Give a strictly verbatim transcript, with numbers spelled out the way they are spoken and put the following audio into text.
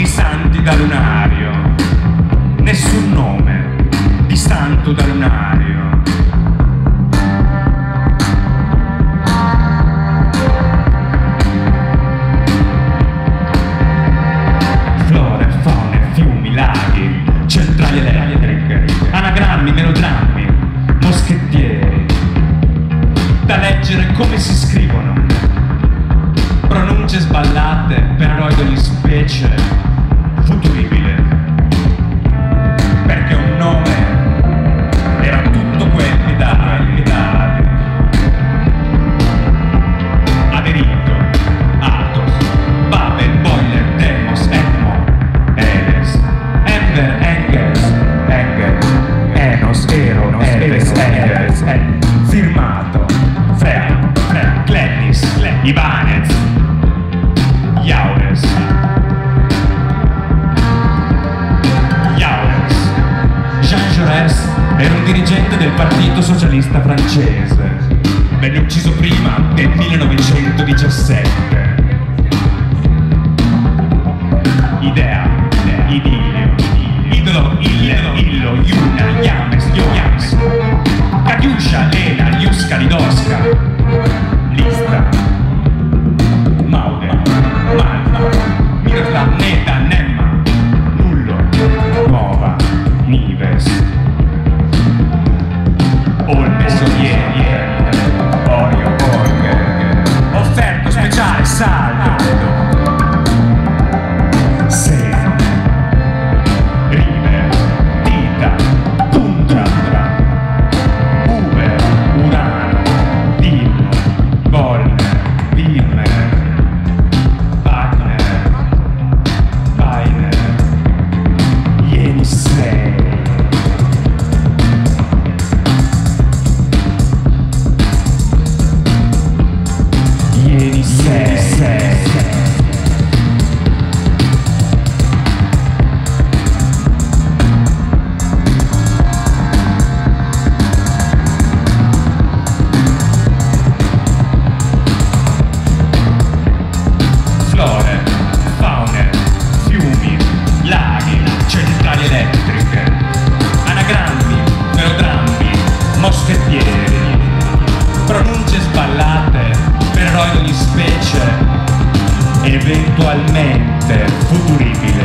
santi da lunario, nessun nome di santo da lunario. Flore, faune, fiumi, laghi, centrali elettriche, anagrammi, melodrammi, moschettieri, da leggere come si scrivono, pronunce sballate per eroi di ogni specie, futuribile, perché un nome era tutto quel che dava, che dava. Aderito, Athos, Babel, Boiler, Demos, Edmo, Eles, Ender, Engels, Engel, Enos, Eros, Eves, Engels, firmato, Freya, Freya, Clennis, Ibanez, Jaurès, Jaurès. Jean Jaurès era un dirigente del Partito Socialista francese. Venne ucciso prima del millenovecentodiciassette. Idea, idilio, idolo, illo, illo, Iuna, Yames, Yames, Katiuscia, Lena, Liuska, Lidoska, Lista, Maude, Malva, Mirta, Neta, Nemma, Nullo, Nuova, Nives, Olme, Sorieri, Orio, Borgher, offerto speciale, saldo, Seno, River, Tita, Tundra, Uber, Urano, Dim, Volner, Wilmer, Wagner, Weiner, Yenisei. Yenisei. Flore, faune, fiumi, laghi, centrali elettriche, anagrammi, melodrammi, moschettieri, pronunce sballate per eroi di ogni specie, eventualmente futuribili.